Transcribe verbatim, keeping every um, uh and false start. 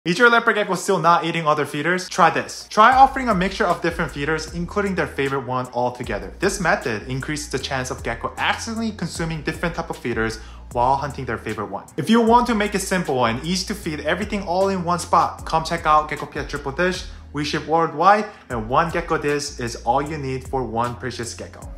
Is your leopard gecko still not eating other feeders? Try this. Try offering a mixture of different feeders, including their favorite one all together. This method increases the chance of gecko accidentally consuming different type of feeders while hunting their favorite one. If you want to make it simple and easy to feed everything all in one spot, come check out Geckopia Triple Dish. We ship worldwide, and one gecko dish is all you need for one precious gecko.